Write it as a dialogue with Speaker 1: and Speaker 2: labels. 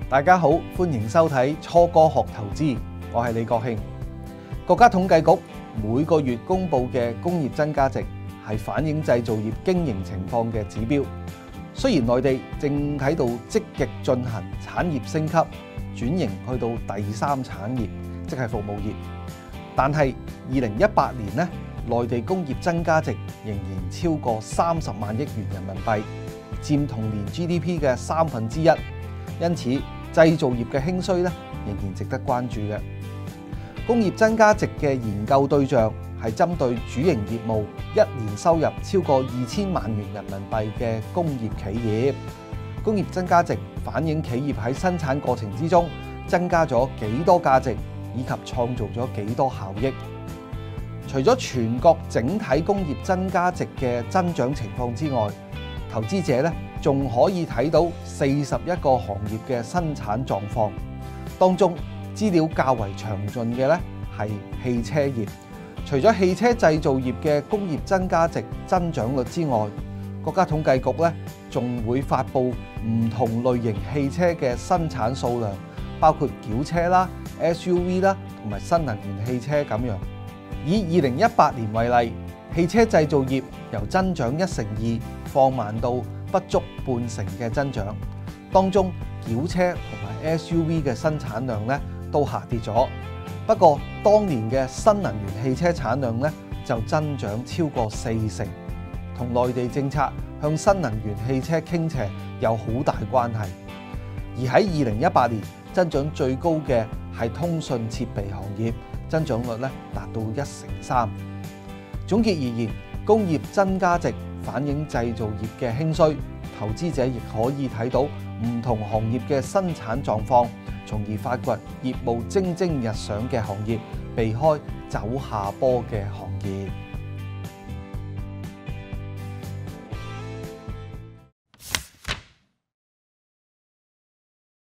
Speaker 1: 大家好，歡迎收睇初哥學投資，我係李國慶。國家統計局每個月公布嘅工業增加值係反映製造業經營情況嘅指標。雖然內地正喺度積極進行產業升級，轉型去到第三產業，即係服務業，但係2018年呢，內地工業增加值仍然超過30萬億元人民幣，佔同年 GDP 嘅1/3。因此，製造業嘅興衰咧，仍然值得關注嘅。工業增加值嘅研究對象係針對主營業務一年收入超過2000萬元人民幣嘅工業企業。工業增加值反映企業喺生產過程之中增加咗幾多價值，以及創造咗幾多效益。除咗全國整體工業增加值嘅增長情況之外，投資者咧仲可以睇到41個行業嘅生產狀況，當中資料較為詳盡嘅咧係汽車業。除咗汽車製造業嘅工業增加值增長率之外，國家統計局咧仲會發布唔同類型汽車嘅生產數量，包括轎車啦、SUV 啦同埋新能源汽車咁樣。以2018年為例，汽車製造業由增長1成2放慢到不足半成嘅增長，當中轎車同埋 SUV 嘅生產量咧都下跌咗。不過當年嘅新能源汽車產量咧就增長超過4成，同內地政策向新能源汽車傾斜有好大關係。而喺2018年增長最高嘅係通訊設備行業，增長率咧達到1成3。總結而言，工業增加值反映製造業嘅興衰，投資者亦可以睇到唔同行業嘅生產狀況，從而發掘業務蒸蒸日上嘅行業，避開走下坡嘅行業。